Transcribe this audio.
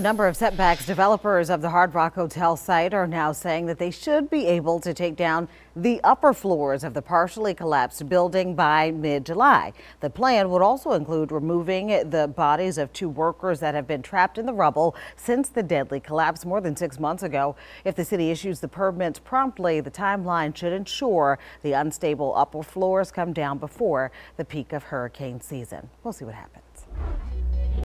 A number of setbacks. Developers of the Hard Rock Hotel site are now saying that they should be able to take down the upper floors of the partially collapsed building by mid-July. The plan would also include removing the bodies of 2 workers that have been trapped in the rubble since the deadly collapse more than 6 months ago. If the city issues the permits promptly, the timeline should ensure the unstable upper floors come down before the peak of hurricane season. We'll see what happens.